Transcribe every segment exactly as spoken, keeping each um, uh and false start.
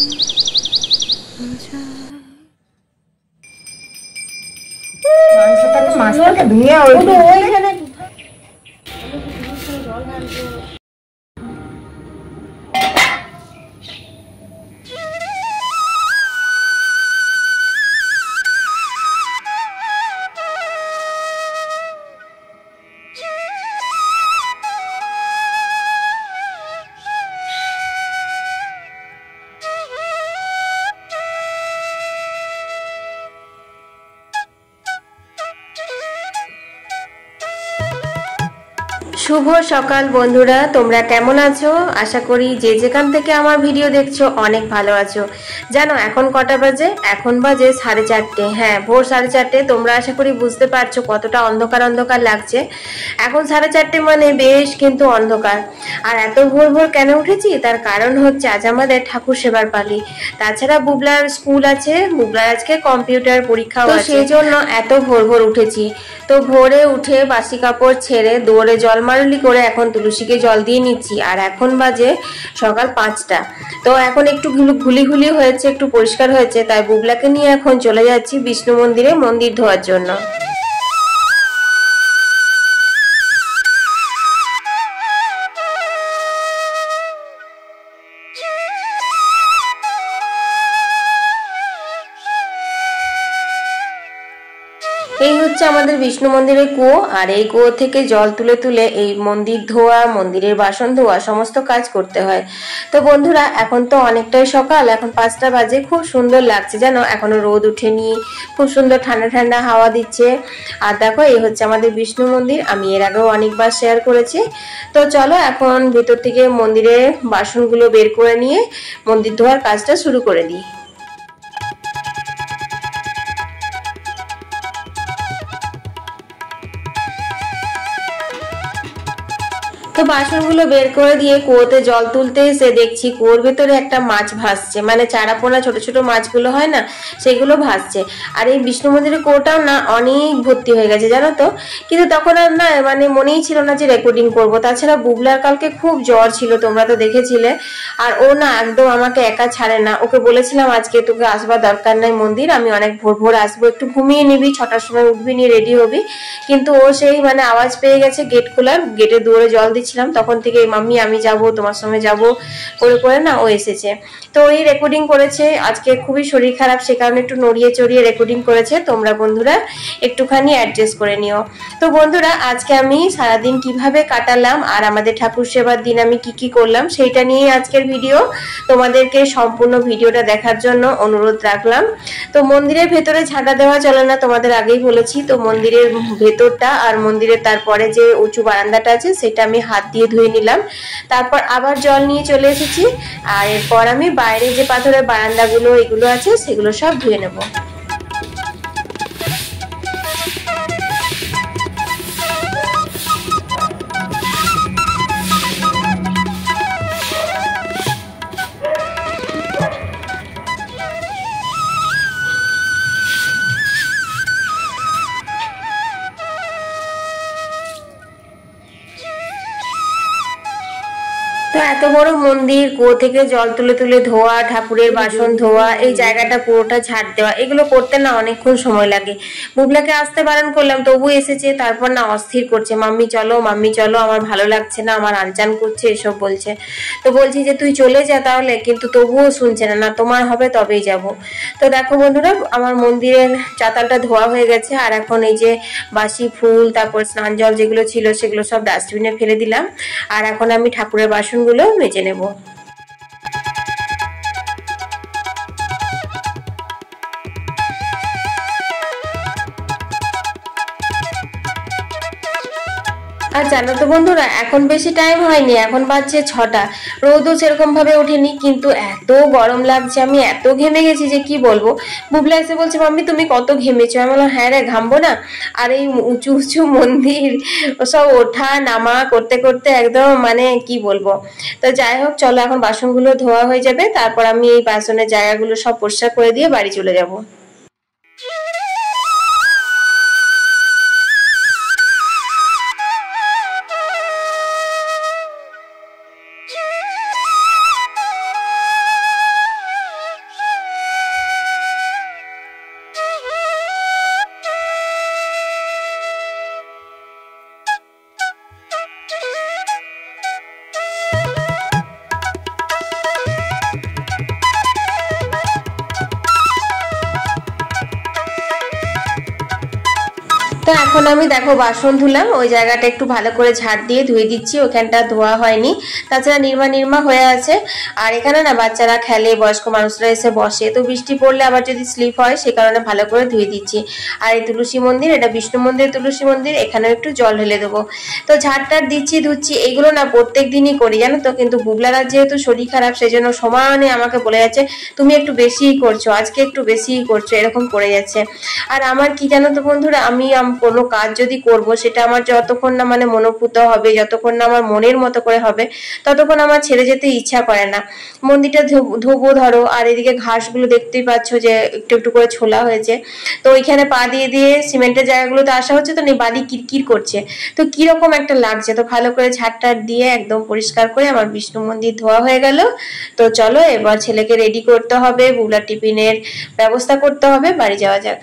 মাংসটাকে মাছটাকে ধুয়ে ওইখানে শুভ সকাল বন্ধুরা, তোমরা কেমন আছো? আশা করি যে যেখান থেকে আমার ভিডিও দেখছো অনেক ভালো আছো। জানো এখন কটা বাজে? এখন বাজে সাড়ে চারটে। হ্যাঁ, ভোর সাড়ে চারটে। তোমরা আশা করি বুঝতে পারছো কতটা অন্ধকার অন্ধকার লাগছে। এখন সাড়ে চারটে মানে বেশ কিন্তু অন্ধকার। আর এত ভোর ভোর কেন উঠেছি তার কারণ হচ্ছে আজ আমাদের ঠাকুর সেবার পালি। তাছাড়া বুবলার স্কুল আছে, বুবলার আজকে কম্পিউটার পরীক্ষাও আছে, সেই জন্য এত ভোর ভোর উঠেছি। তো ভোরে উঠে বাসি কাপড় ছেড়ে দৌড়ে জল মারলি করে এখন তুলসীকে জল দিয়ে নিচ্ছি। আর এখন বাজে সকাল পাঁচটা। তো এখন একটু ঘুলি ঘুলি হয়েছে, একটু পরিষ্কার হয়েছে, তাই বুবলাকে নিয়ে এখন চলে যাচ্ছি বিষ্ণু মন্দিরে মন্দির ধোয়ার জন্য। এই হচ্ছে আমাদের বিষ্ণু মন্দিরের কুয়ো। আর এই কুয়ো থেকে জল তুলে তুলে এই মন্দির ধোয়া, মন্দিরের বাসন ধোয়া সমস্ত কাজ করতে হয়। তো বন্ধুরা এখন তো অনেকটাই সকাল, এখন পাঁচটা বাজে। খুব সুন্দর লাগছে জানো, এখনো রোদ উঠেনি, খুব সুন্দর ঠান্ডা ঠান্ডা হাওয়া দিচ্ছে। আর দেখো এই হচ্ছে আমাদের বিষ্ণু মন্দির, আমি এর আগেও অনেকবার শেয়ার করেছি। তো চলো এখন ভেতর থেকে মন্দিরের বাসনগুলো বের করে নিয়ে মন্দির ধোয়ার কাজটা শুরু করে দিই। তো বাসনগুলো বের করে দিয়ে কুয়োতে জল তুলতে এসে দেখছি কুয়োর ভেতরে একটা মাছ ভাসছে, মানে চারাপোনা ছোট ছোট মাছগুলো হয় না, সেগুলো ভাসছে। আর এই বিষ্ণু মন্দিরের কুয়োটাও না অনেক ভর্তি হয়ে গেছে জানো তো। কিন্তু তখন আর না মানে মনেই ছিল না যে রেকর্ডিং করব। তাছাড়া বুবলার কালকে খুব জ্বর ছিল, তোমরা তো দেখেছিলে। আর ও না একদম আমাকে একা ছাড়ে না। ওকে বলেছিলাম আজকে তোকে আসবার দরকার নাই মন্দির, আমি অনেক ভোর ভোর আসবো, একটু ঘুমিয়ে নিবি, ছটার সময় উঠবি, নিয়ে রেডি হবি। কিন্তু ও সেই মানে আওয়াজ পেয়ে গেছে গেট খোলার, গেটে দৌড়ে জল দিচ্ছিলাম তখন থেকে মাম্মি আমি যাব তোমার সঙ্গে যাব করে করে না ও এসেছে। তো ওই রেকর্ডিং করেছে। আজকে খুবই শরীর খারাপ, সে কারণে একটু নড়িয়ে চড়িয়ে রেকর্ডিং করেছে। তোমরা বন্ধুরা একটুখানি অ্যাডজাস্ট করে নিও। তো বন্ধুরা আজকে আমি সারাদিন কিভাবে কাটালাম আর আমাদের ঠাকুর সেবার দিন আমি কি কি করলাম সেইটা নিয়ে আজকের ভিডিও। তোমাদেরকে সম্পূর্ণ ভিডিওটা দেখার জন্য অনুরোধ রাখলাম। তো মন্দিরের ভেতরে ঝাঁটা দেওয়া চলে না, তোমাদের আগেই বলেছি। তো মন্দিরের ভেতরটা আর মন্দিরের তারপরে যে উঁচু বারান্দাটা আছে সেটা আমি হাত দিয়ে ধুয়ে নিলাম। তারপর আবার জল নিয়ে চলে এসেছি। আর এরপর আমি বাইরে যে পাথরের বারান্দাগুলো এগুলো আছে সেগুলো সব ধুয়ে নেব। তো এত বড় মন্দির, কুয়ো থেকে জল তুলে তুলে ধোয়া, ঠাকুরের বাসন ধোয়া, এই জায়গাটা পুরোটা ঝাড় দেওয়া, এগুলো করতে না অনেকক্ষণ সময় লাগে। বুবলাকে আসতে বারণ করলাম তবু এসেছে। তারপর না অস্থির করছে, মাম্মি চলো মাম্মি চলো, আমার ভালো লাগছে না, আমার আনচান করছে, এসব বলছে। তো বলছি যে তুই চলে যা তাহলে, কিন্তু তবুও শুনছে না, না তোমার হবে তবেই যাব। তো দেখো বন্ধুরা আমার মন্দিরের চাতালটা ধোয়া হয়ে গেছে। আর এখন এই যে বাসি ফুল তারপর স্নান জল যেগুলো ছিল সেগুলো সব ডাস্টবিনে ফেলে দিলাম। আর এখন আমি ঠাকুরের বাসন গুলো মেজে নেব। আর জানো তো বন্ধুরা এখন বেশি টাইম হয়নি, এখন বাজছে ছটা। রোদও সেরকম ভাবে ওঠেনি, কিন্তু এত গরম লাগছে, আমি এত ঘেমে গেছি যে কি বলবো। বুবলা এসে বলছে মাম্মি তুমি কত ঘেমেছো। আমি বললাম হ্যাঁ রে ঘামবো না। আর এই উঁচু উঁচু মন্দির সব ওঠা নামা করতে করতে একদম মানে কি বলবো। তো যাই হোক চলো এখন বাসনগুলো ধোয়া হয়ে যাবে, তারপর আমি এই বাসনের জায়গাগুলো সব পরিষ্কার করে দিয়ে বাড়ি চলে যাবো। তো এখন আমি দেখো বাসন ধুলাম, ওই জায়গাটা একটু ভালো করে ঝাড় দিয়ে ধুয়ে দিচ্ছি, ওখানটা ধোয়া হয়নি, তাছাড়া নির্মা নির্মা হয়ে আছে। আর এখানে না বাচ্চারা খেলে, বয়স্ক মানুষরা এসে বসে, তো বৃষ্টি পড়লে আবার যদি স্লিপ হয় সে কারণে ভালো করে ধুয়ে দিচ্ছি। আর এই তুলসী মন্দির, এটা বিষ্ণু মন্দির তুলসী মন্দির, এখানেও একটু জল ঢেলে দেবো। তো ঝাড়টার দিচ্ছি ধুচ্ছি, এগুলো না প্রত্যেক দিনই করি জানো তো, কিন্তু বুবলার যেহেতু শরীর খারাপ সেই জন্য সমানে আমাকে বলে যাচ্ছে তুমি একটু বেশিই করছো, আজকে একটু বেশিই করছো, এরকম করে যাচ্ছে। আর আমার কি জানো তো বন্ধুরা, আমি কোনো কাজ যদি করব সেটা আমার যতক্ষণ না মানে মনোভূত হবে, যতক্ষণ না আমার মনের মতো করে হবে, ততক্ষণ আমার ছেড়ে যেতে ইচ্ছা করে না। মন্দিরটা ধোবো ধরো, আর এদিকে ঘাসগুলো দেখতেই পাচ্ছ যে একটু একটু করে ছোলা হয়েছে, তো ওইখানে পা দিয়ে দিয়ে সিমেন্টের জায়গাগুলোতে আসা হচ্ছে, তো বাড়ি কিরকির করছে, তো কিরকম একটা লাগছে। তো ভালো করে ঝাড়টার দিয়ে একদম পরিষ্কার করে আমার বিষ্ণু মন্দির ধোয়া হয়ে গেল। তো চলো এবার ছেলেকে রেডি করতে হবে, বুবলার টিফিনের ব্যবস্থা করতে হবে, বাড়ি যাওয়া যাক।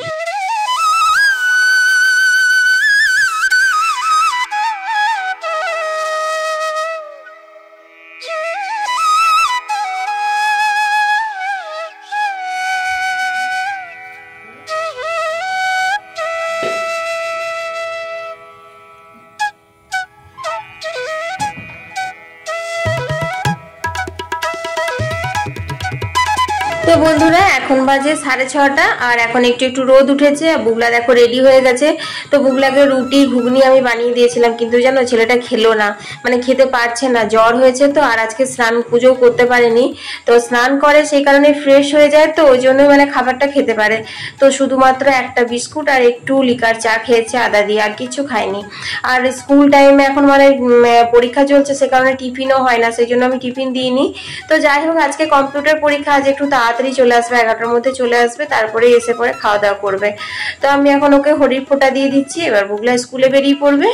তো বন্ধুরা এখন বাজে সাড়ে ছটা, আর এখন একটু একটু রোদ উঠেছে, বুবলা দেখো রেডি হয়ে গেছে। তো বুবলাকে রুটি ঘুগনি আমি বানিয়ে দিয়েছিলাম, কিন্তু জানো ছেলেটা খেলো না, মানে খেতে পারছে না, জ্বর হয়েছে তো, আর আজকে স্নান পুজো করতে পারেনি। তো স্নান করে সেই কারণে ফ্রেশ হয়ে যায়, তো ওই জন্যই মানে খাবারটা খেতে পারে। তো শুধুমাত্র একটা বিস্কুট আর একটু লিকার চা খেয়েছে আদা দিয়ে, আর কিছু খায়নি। আর স্কুল টাইমে এখন মানে পরীক্ষা চলছে, সে কারণে টিফিনও হয় না, সেই জন্য আমি টিফিন দিইনি। তো যাই হোক আজকে কম্পিউটার পরীক্ষা, আজ একটু তাড়াতাড়ি চলে আসবে, এগারোটার মধ্যে চলে আসবে, তারপরে এসে পরে খাওয়া দাওয়া করবে। তো আমি এখন ওকে হরির ফোঁটা দিয়ে দিচ্ছি, এবার বুগলা স্কুলে বেরিয়ে পড়বে।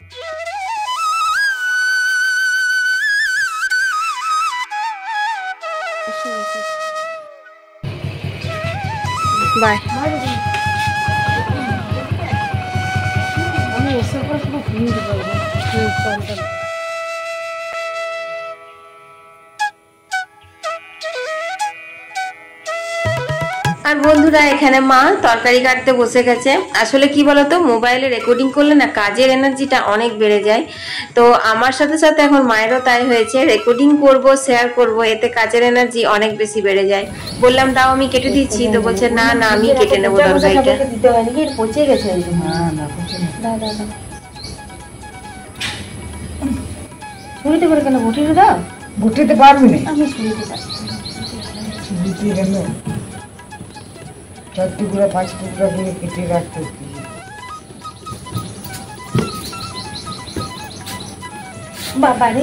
বাই। আমি এসে পরে পুরো ঘুমিয়ে পারবো। আর বন্ধুরা এখানে মা তরকারি কাটতে বসে গেছে। আসলে কি বলতো, মোবাইলে রেকর্ডিং করলে না কাজের এনার্জিটা অনেক বেড়ে যায়। তো আমার সাথে সাথে এখন মায়েরও তাই হয়েছে, রেকর্ডিং করব শেয়ার করব, এতে কাজের এনার্জি অনেক বেশি বেড়ে যায়। বললাম দাও আমি কেটে দিচ্ছি, তো বলছে না না আমি কেটে নেবো তরকারিটা। দিতে হয়নি কি পচে গেছে? না না পচে না, দাদা দাদা ছুরিতে করে কেন? বটিতে দাও। বটিতে পারবি না, আমি ছুরিতে দাও। ছুরিতে কেন? চার টুকরা পাঁচ টুকরা করে কেটে রাখতে বাবারে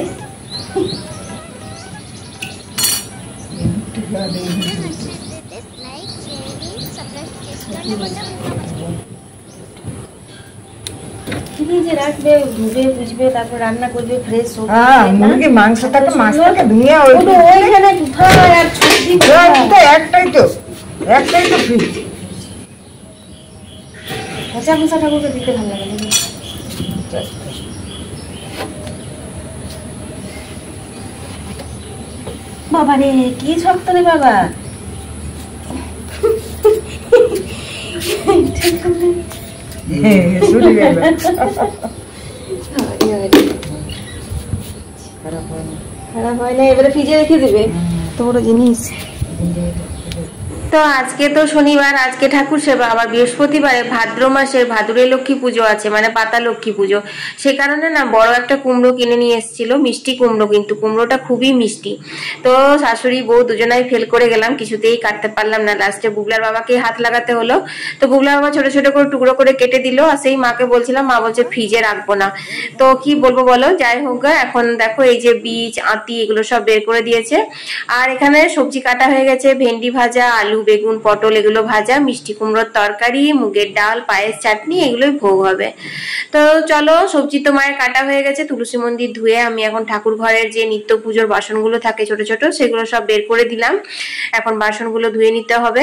রাখবে, ধুবে বুঝবে, তারপর রান্না করবে ফ্রেশ। হ্যাঁ মুরগি মাংসটাকে মাছটাকে ধুয়ে ওইখানে একটাই তো একটাই তো ফ্রিজ। পচা পচা ঠাকুরকে দিতে ভালো লাগে। বাবা রে কি শক্ত রে বাবা। খারাপ হয় না, এবারে ফ্রিজে রেখে দিবে তো বড় জিনিস। তো আজকে তো শনিবার, আজকে ঠাকুর সেবা, আবার বৃহস্পতিবারে ভাদ্র মাসের ভাদুরে লক্ষ্মী পুজো আছে, মানে পাতা লক্ষ্মী পুজো। সে কারণে না বড় একটা কুমড়ো কিনে নিয়ে এসেছিল, মিষ্টি কুমড়ো, কিন্তু কুমড়োটা খুবই মিষ্টি। তো শাশুড়ি বউ দুজনাই ফেল করে গেলাম, কিছুতেই কাটতে পারলাম না, লাস্টে বুবলার বাবাকে হাত লাগাতে হলো। তো বুবলার বাবা ছোট ছোট করে টুকরো করে কেটে দিল, আর সেই মাকে বলছিলাম, মা বলছে ফ্রিজে রাখবো না। তো কি বলবো বলো, যাই হোক এখন দেখো এই যে বীজ আঁতি এগুলো সব বের করে দিয়েছে। আর এখানে সবজি কাটা হয়ে গেছে, ভেন্ডি ভাজা, আলু বেগুন পটল এগুলো ভাজা, মিষ্টি কুমড়োর তরকারি, মুগের ডাল, পায়েস, চাটনি এগুলোই ভোগ হবে। তো চলো সবজি তো মায়ের কাটা হয়ে গেছে, তুলসী মন্দির ধুয়ে আমি এখন ঠাকুর ঘরের যে নিত্য পুজোর বাসনগুলো থাকে ছোট ছোট সেগুলো সব বের করে দিলাম, এখন বাসনগুলো ধুয়ে নিতে হবে।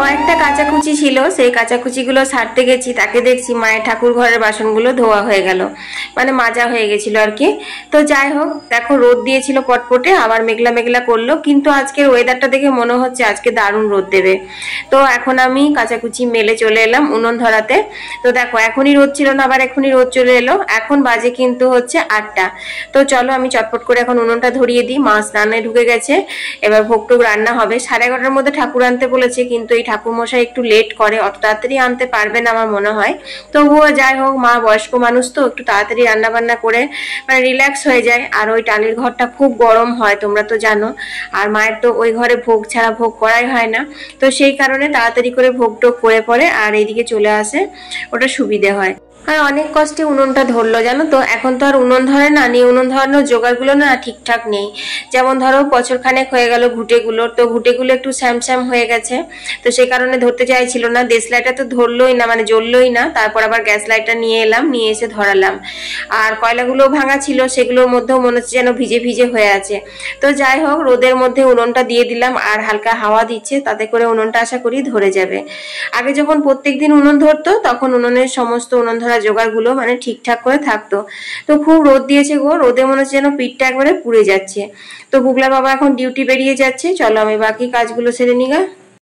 কয়েকটা কাচাকুচি ছিল, সেই কাচাকুচিগুলো সারতে গেছি, তাকে দেখছি মায়ের ঠাকুর ঘরের বাসনগুলো ধোয়া হয়ে গেল, মানে মাজা হয়ে গেছিল আর কি। তো যাই হোক, দেখো রোদ দিয়েছিল পটপটে, আবার মেঘলা মেঘলা করলো, কিন্তু আজকের ওয়েদারটা দেখে মনে হচ্ছে আজকে দারুণ রোদ দেবে। তো এখন আমি কাচাকুচি মেলে চলে এলাম উনুন ধরাতে। তো দেখো এখনই রোদ ছিল না, আবার এখনই রোদ চলে এলো। এখন বাজে কিন্তু হচ্ছে আটটা। তো চলো আমি চটপট করে এখন উনুনটা ধরিয়ে দিই। মা স্নানে ঢুকে গেছে, এবার ভোগ টোগ রান্না হবে। সাড়ে এগারোটার মধ্যে ঠাকুর আনতে বলেছে, কিন্তু এই ঠাকুর মশাই একটু লেট করে, অত তাড়াতাড়ি আনতে পারবে না আমার মনে হয়। তবুও যাই হোক, মা বয়স্ক মানুষ তো একটু তাড়াতাড়ি রান্না বান্না করে মানে রিল্যাক্স হয়ে যায়। আর ওই টালির ঘরটা খুব গরম হয়, তোমরা তো জানো। আর মায়ের তো ওই ঘরে ভোগ ছাড়া ভোগ করাই হয় না, তো সেই কারণে তাড়াতাড়ি করে ভোগ টোগ করে পরে আর এইদিকে চলে আসে, ওটা সুবিধে হয়। আর অনেক কষ্টে উনুনটা ধরলো জানো তো। এখন তো আর উনুন ধরে না, নিয়ে উনুন ধরানোর জোগাড়গুলো না ঠিকঠাক নেই। যেমন ধরো বছর খানেক হয়ে গেল ঘুটেগুলোর, তো ঘুটেগুলো একটু স্যাম স্যাম হয়ে গেছে, তো সেই কারণে ধরতে চাইছিল না। দেশ লাইটটা তো ধরলোই না, মানে জ্বললোই না। তারপর আবার গ্যাস লাইটটা নিয়ে এলাম, নিয়ে এসে ধরালাম। আর কয়লাগুলো ভাঙা ছিল, সেগুলোর মধ্যেও মনে হচ্ছে যেন ভিজে ভিজে হয়ে আছে। তো যাই হোক, রোদের মধ্যে উনুনটা দিয়ে দিলাম, আর হালকা হাওয়া দিচ্ছে, তাতে করে উনুনটা আশা করি ধরে যাবে। আগে যখন প্রত্যেকদিন উনুন ধরতো, তখন উনুনের সমস্ত উনুন ধরা জোগাড়গুলো মানে ঠিকঠাক করে থাকতো। তো খুব রোদ দিয়েছে গো, রোদে মনে হচ্ছে যেন পিঠটা একবারে পুড়ে যাচ্ছে। তো বুগলা বাবা এখন ডিউটি বেরিয়ে যাচ্ছে, চলো আমি বাকি কাজগুলো সেরে নিগা।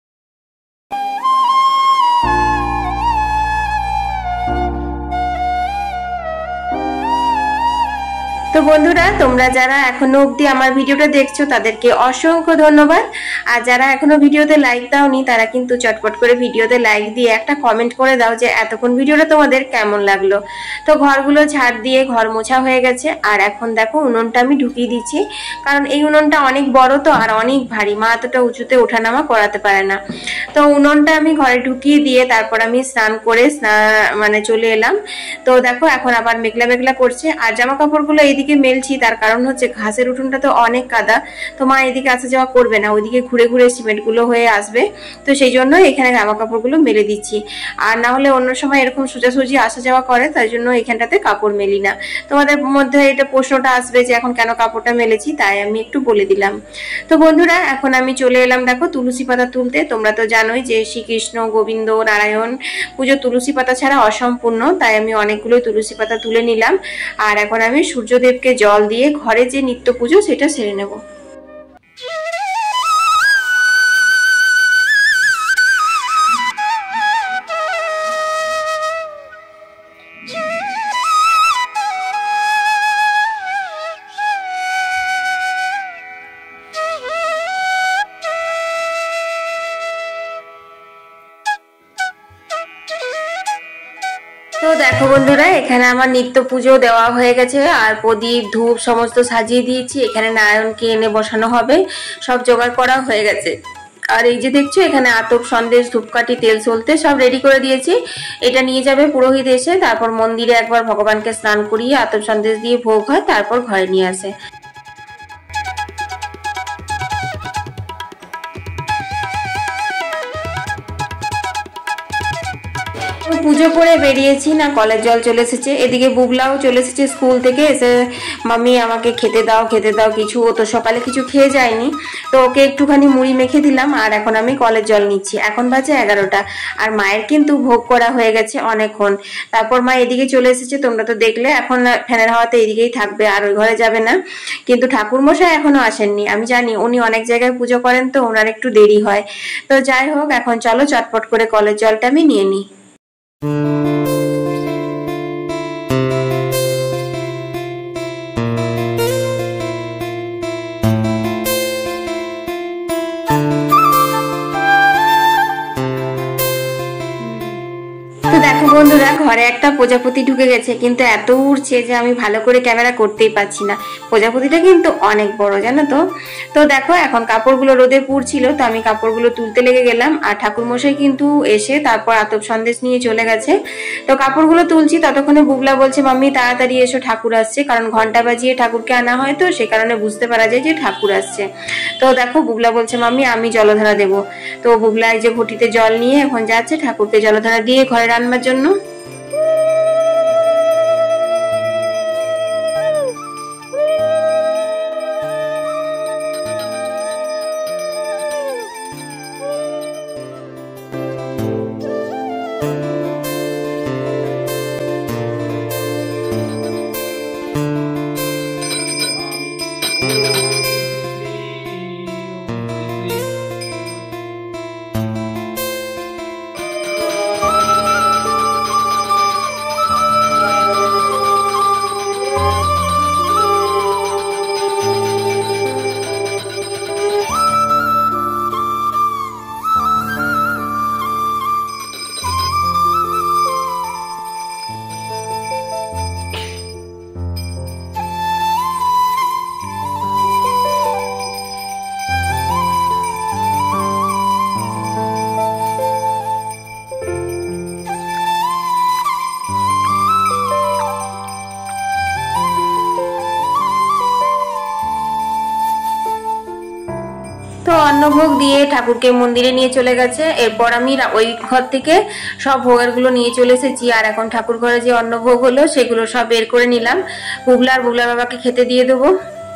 তো বন্ধুরা, তোমরা যারা এখনো অবধি আমার ভিডিওটা দেখছো তাদেরকে অসংখ্য ধন্যবাদ। আর যারা এখনো ভিডিওতে লাইক দাওনি, তারা কিন্তু চটপট করে ভিডিওতে লাইক দিয়ে একটা কমেন্ট করে দাও যে এতক্ষণ ভিডিওটা তোমাদের কেমন লাগলো। তো ঘরগুলো ঝাড় দিয়ে ঘর মোছা হয়ে গেছে, আর এখন দেখো উনুনটা আমি ঢুকিয়ে দিচ্ছি, কারণ এই উনুনটা অনেক বড় তো আর অনেক ভারী, মা এতটা উঁচুতে ওঠানামা করাতে পারে না। তো উনুনটা আমি ঘরে ঢুকিয়ে দিয়ে তারপর আমি স্নান করে স্নান মানে চলে এলাম। তো দেখো এখন আবার মেঘলা মেঘলা করছে, আর জামা কাপড়গুলো এইদিকে মেলছি, তার কারণ হচ্ছে ঘাসের উঠোনটা তো অনেক কাদা, তো মা এদিকে আসা যাওয়া করবে না, ওইদিকে ঘুরে ঘুরে সিমেন্ট গুলো হয়ে আসবে। তো সেই জন্য এখানে জামা কাপড়গুলো মেলে দিচ্ছি। আর না হলে অন্য সময় এরকম সোজাসুজি আসা যাওয়া করে, তাই জন্য এখানটাতে কাপড় মেলি না। তোমাদের মধ্যে এটা প্রশ্নটা আসবে যে এখন কেন কাপড়টা মেলেছি, তাই আমি একটু বলে দিলাম। তো বন্ধুরা, এখন আমি চলে এলাম দেখো তুলসী পাতা তুলতে। তোমরা তো জানোই যে শ্রীকৃষ্ণ, গোবিন্দ, নারায়ণ পুজো তুলসী পাতা ছাড়া অসম্পূর্ণ, তাই আমি অনেকগুলো তুলসী পাতা তুলে নিলাম। আর এখন আমি সূর্যদেবকে জল দিয়ে ঘরে যে নিত্য পুজো সেটা সেরে নেব। তো দেখো বন্ধুরা, এখানে আমার নিত্য পুজো দেওয়া হয়ে গেছে, আর প্রদীপ ধূপ সমস্ত সাজিয়ে দিয়েছি। এখানে নারায়ণকে এনে বসানো হবে, সব জোগাড় করা হয়ে গেছে। আর এই যে দেখছো, এখানে আতপ সন্দেশ ধূপকাঠি তেল সলতে সব রেডি করে দিয়েছি। এটা নিয়ে যাবে পুরোহিত এসে, তারপর মন্দিরে একবার ভগবানকে স্নান করিয়ে আতপ সন্দেশ দিয়ে ভোগ হয়, তারপর ঘরে নিয়ে আসে। পুজো করে বেরিয়েছি না, কলের জল চলে এসেছে। এদিকে বুবলাও চলে এসেছে স্কুল থেকে এসে, মাম্মি আমাকে খেতে দাও খেতে দাও কিছু। ও তো সকালে কিছু খেয়ে যায়নি, তো ওকে একটুখানি মুড়ি মেখে দিলাম। আর এখন আমি কলের জল নিচ্ছি। এখন বাজে এগারোটা, আর মায়ের কিন্তু ভোগ করা হয়ে গেছে অনেকক্ষণ। তারপর মা এদিকে চলে এসেছে, তোমরা তো দেখলে। এখন ফ্যানের হাওয়াতে এদিকেই থাকবে, আর ওই ঘরে যাবে না। কিন্তু ঠাকুর মশাই এখনো আসেননি, আমি জানি উনি অনেক জায়গায় পুজো করেন, তো ওনার একটু দেরি হয়। তো যাই হোক, এখন চলো চটপট করে কলের জলটা আমি নিয়ে নিই। দেখো বন্ধুরা, ঘরে একটা প্রজাপতি ঢুকে গেছে, কিন্তু এত উড়ছে যে আমি ভালো করে ক্যামেরা করতেই পারছি না। প্রজাপতিটা কিন্তু অনেক বড়, জানো তো। তো দেখো এখন কাপড়গুলো রোদে পুড়ছিল, তো আমি কাপড়গুলো তুলতে লেগে গেলাম। আর ঠাকুর মশাই কিন্তু এসে তারপর আতপ সন্দেশ নিয়ে চলে গেছে। তো কাপড়গুলো তুলছি, ততক্ষণে বুবলা বলছে মাম্মি তাড়াতাড়ি এসো, ঠাকুর আসছে। কারণ ঘন্টা বাজিয়ে ঠাকুরকে আনা হয়, তো সে কারণে বুঝতে পারা যায় যে ঠাকুর আসছে। তো দেখো বুবলা বলছে মাম্মি আমি জলধারা দেবো। তো বুবলা এই যে ঘটিতে জল নিয়ে এখন যাচ্ছে ঠাকুরকে জলধারা দিয়ে ঘরে রান্নার জন্য। তো তো অন্নভোগ দিয়ে ঠাকুরকে মন্দিরে নিয়ে চলে গেছে। এরপর আমি ওই ঘর থেকে সব ভোগের গুলো নিয়ে চলে এসেছি। আর এখন ঠাকুর ঘরে যে অন্নভোগ হলো সেগুলো সব বের করে নিলাম, বুবলা আর বুবলা বাবাকে খেতে দিয়ে দেবো।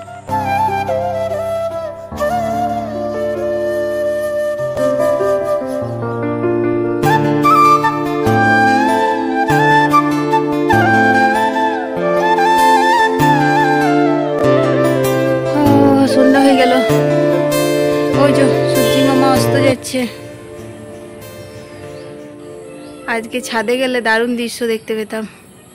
সন্ধ্যা হয়ে গেল, ওই যে সূর্যি মামা অস্ত যাচ্ছে। আজকে ছাদে গেলে দারুণ দৃশ্য দেখতে পেতাম।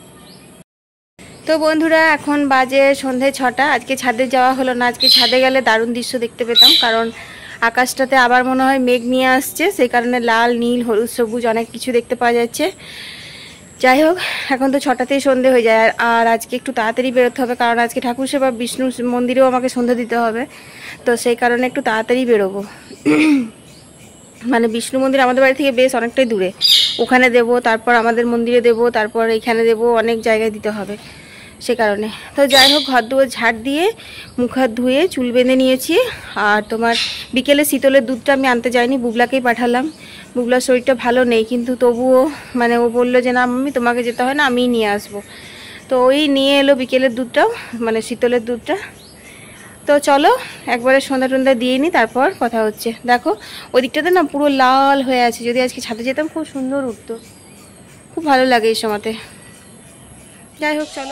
তো বন্ধুরা এখন বাজে সন্ধে ছটা। আজকে ছাদে যাওয়া হলো না, আজকে ছাদে গেলে দারুণ দৃশ্য দেখতে পেতাম, কারণ আকাশটাতে আবার মনে হয় মেঘ নিয়ে আসছে, সেই কারণে লাল নীল হলুদ সবুজ অনেক কিছু দেখতে পাওয়া যাচ্ছে। যাই হোক, এখন তো ছটাতেই সন্ধে হয়ে যায়। আর আজকে একটু তাড়াতাড়ি বেরোতে হবে, কারণ আজকে ঠাকুর সেবা বিষ্ণু মন্দিরেও আমাকে সন্ধ্যা দিতে হবে, তো সেই কারণে একটু তাড়াতাড়ি বেরোবো। মানে বিষ্ণু মন্দির আমাদের বাড়ি থেকে বেশ অনেকটাই দূরে, ওখানে দেব, তারপর আমাদের মন্দিরে দেব, তারপর এখানে দেব, অনেক জায়গায় দিতে হবে, সে কারণে। তো যাই হোক, ঘর দুয়ার ঝাড় দিয়ে মুখ হাত ধুয়ে চুল বেঁধে নিয়েছি। আর তোমার বিকেলে শীতলের দুধটা আমি আনতে যাইনি, বুবলাকেই পাঠালাম। বুবলার শরীরটা ভালো নেই, কিন্তু তবুও মানে ও বললো যে না মাম্মি তোমাকে যেতে হয় না, আমিই নিয়ে আসবো। তো ওই নিয়ে এলো বিকেলের দুধটাও, মানে শীতলের দুধটা। তো চলো একবারে সন্ধ্যা টন্ধ্যা দিয়ে নিই, তারপর কথা হচ্ছে। দেখো ওই দিকটাতে না পুরো লাল হয়ে আছে, যদি আজকে ছাদে যেতাম খুব সুন্দর উঠতো, খুব ভালো লাগে এই সময়তে। যাই হোক চলো।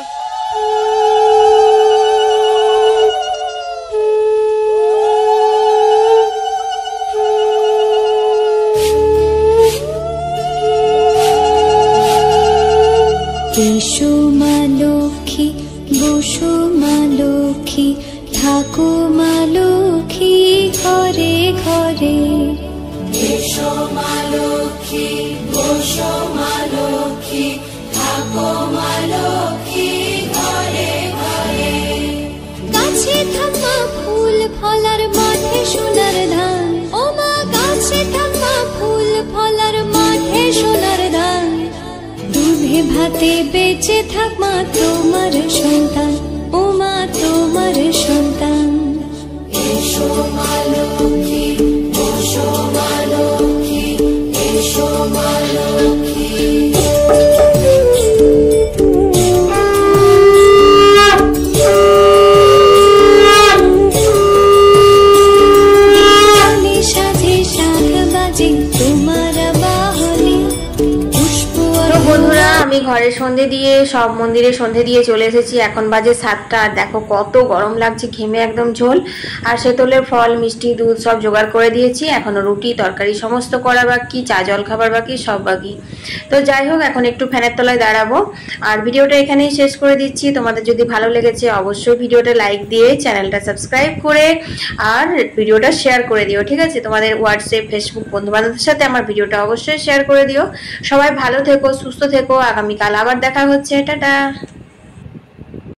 এসো মা লক্ষ্মী, বসো মা লক্ষ্মী, থাকো মা লক্ষ্মী ঘরে ঘরে। এসো মা লক্ষ্মী, বসো মা লক্ষ্মী, থাকো মা লক্ষ্মী ঘরে ঘরে। গাছে থাকা ফুল ফলার মাঠে সোনার ধান, ও মা গাছে থাকা ফুল ফলার মাঠে সোনার ধান। দুধে ভাতে বেঁচে থাক মা তোমার সন্তান, ও মা তোমার সন্তান। এসো মা লক্ষ্মী, বসো মা লক্ষ্মী, এসো মা লক্ষ্মী। সাজে শাখ বাজে তোমার বাহনে। বন্ধুরা আমি ঘরে সন্ধে দিয়ে সব মন্দিরে সন্ধে দিয়ে চলে এসেছি। এখন বাজে সাতটা। আর দেখো কত গরম লাগছে, ঘেমে একদম ঝোল। আর শীতলের ফল মিষ্টি দুধ সব জোগাড় করে দিয়েছি, এখনো রুটি তরকারি সমস্ত করা বাকি, চা জল খাবার বাকি, সব বাকি। তো যাই হোক, এখন একটু ফ্যানের তলায় দাঁড়াবো। আর ভিডিওটা এখানেই শেষ করে দিচ্ছি। তোমাদের যদি ভালো লেগেছে অবশ্যই ভিডিওটা লাইক দিয়ে চ্যানেলটা সাবস্ক্রাইব করে আর ভিডিওটা শেয়ার করে দিও, ঠিক আছে? তোমাদের হোয়াটসঅ্যাপ ফেসবুক বন্ধু বান্ধবদের সাথে আমার ভিডিওটা অবশ্যই শেয়ার করে দিও। সবাই ভালো থেকো, সুস্থ থেকো। আগামীকাল আবার দেখা হচ্ছে। টাটা।